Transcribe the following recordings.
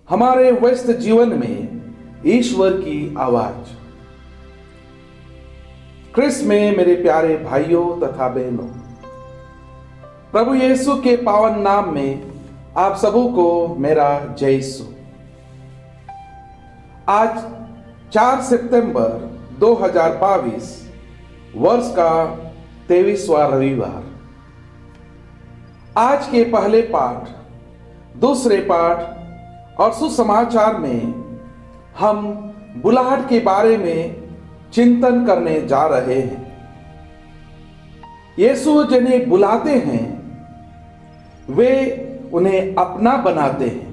हमारे व्यस्त जीवन में ईश्वर की आवाज। क्रिस्त में मेरे प्यारे भाइयों तथा बहनों, प्रभु यीशु के पावन नाम में आप सबों को मेरा जय यीशु। आज 4 सितंबर 2022 वर्ष का 23वां रविवार। आज के पहले पाठ, दूसरे पाठ और सुसमाचार में हम बुलाहट के बारे में चिंतन करने जा रहे हैं। यीशु जिन्हें बुलाते हैं वे उन्हें अपना बनाते हैं।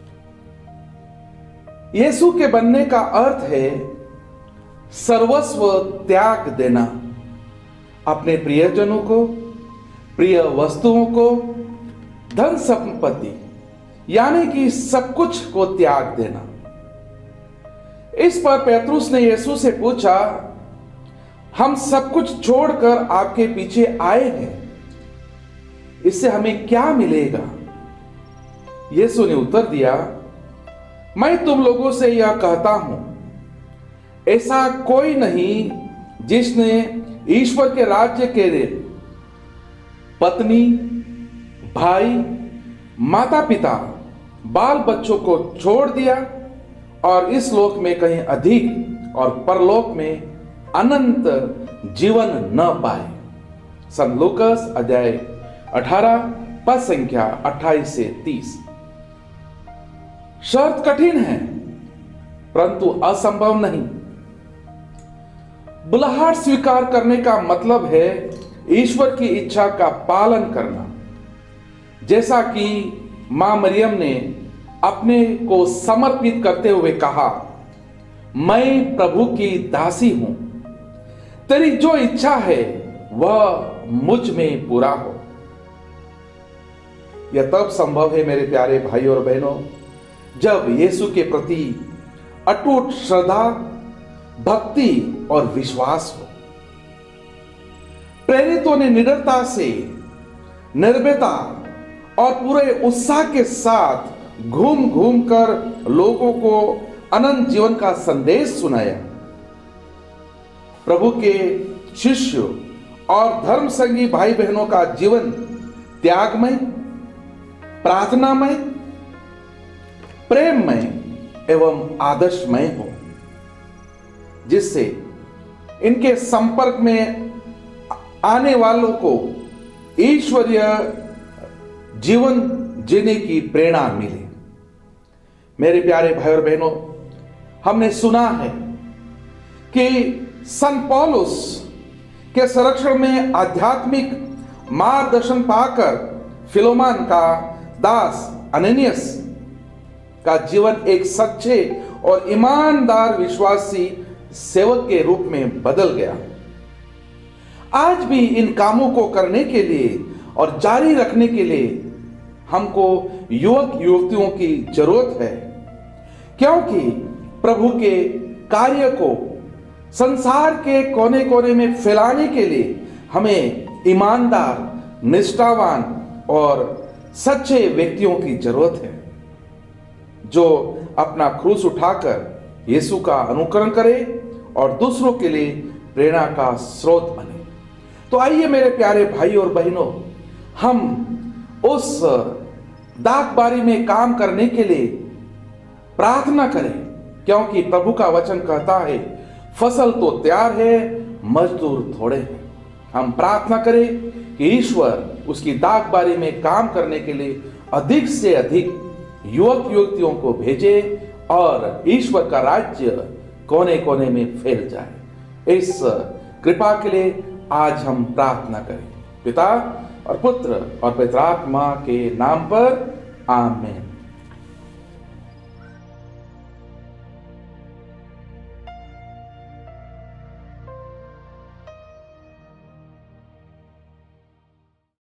यीशु के बनने का अर्थ है सर्वस्व त्याग देना, अपने प्रियजनों को, प्रिय वस्तुओं को, धन संपत्ति यानी कि सब कुछ को त्याग देना। इस पर पेतरुस ने यीशु से पूछा, हम सब कुछ छोड़कर आपके पीछे आए हैं, इससे हमें क्या मिलेगा? यीशु ने उत्तर दिया, मैं तुम लोगों से यह कहता हूं, ऐसा कोई नहीं जिसने ईश्वर के राज्य के लिए पत्नी, भाई, माता पिता, बाल बच्चों को छोड़ दिया और इस लोक में कहीं अधिक और परलोक में अनंत जीवन न पाए। संत लूकास अध्याय 18 पद संख्या 28 से 30। शर्त कठिन है परंतु असंभव नहीं। बुलाहट स्वीकार करने का मतलब है ईश्वर की इच्छा का पालन करना। जैसा कि मां मरियम ने अपने को समर्पित करते हुए कहा, मैं प्रभु की दासी हूं, तेरी जो इच्छा है वह मुझ में पूरा हो। यह तब संभव है मेरे प्यारे भाई और बहनों, जब यीशु के प्रति अटूट श्रद्धा, भक्ति और विश्वास हो। प्रेरितों ने निडरता से, निर्भयता और पूरे उत्साह के साथ घूम घूम कर लोगों को अनंत जीवन का संदेश सुनाया। प्रभु के शिष्य और धर्म संगी भाई बहनों का जीवन त्यागमय, प्रार्थनामय, प्रेममय एवं आदर्शमय हो, जिससे इनके संपर्क में आने वालों को ईश्वरीय जीवन जीने की प्रेरणा मिले। मेरे प्यारे भाई और बहनों, हमने सुना है कि संत पौलुस के संरक्षण में आध्यात्मिक मार्गदर्शन पाकर फिलोमन का दास अननियस का जीवन एक सच्चे और ईमानदार विश्वासी सेवक के रूप में बदल गया। आज भी इन कामों को करने के लिए और जारी रखने के लिए हमको युवक युवतियों की जरूरत है, क्योंकि प्रभु के कार्य को संसार के कोने कोने में फैलाने के लिए हमें ईमानदार, निष्ठावान और सच्चे व्यक्तियों की जरूरत है, जो अपना क्रूस उठाकर यीशु का अनुकरण करे और दूसरों के लिए प्रेरणा का स्रोत बने। तो आइए मेरे प्यारे भाई और बहनों, हम उस दागबारी में काम करने के लिए प्रार्थना करें, क्योंकि प्रभु का वचन कहता है, फसल तो तैयार है, मजदूर थोड़े हैं। हम प्रार्थना करें कि ईश्वर उसकी दागबारी में काम करने के लिए अधिक से अधिक युवक युवतियों को भेजे और ईश्वर का राज्य कोने कोने में फैल जाए। इस कृपा के लिए आज हम प्रार्थना करें। पिता और पुत्र और पवित्र आत्मा के नाम पर, आमीन।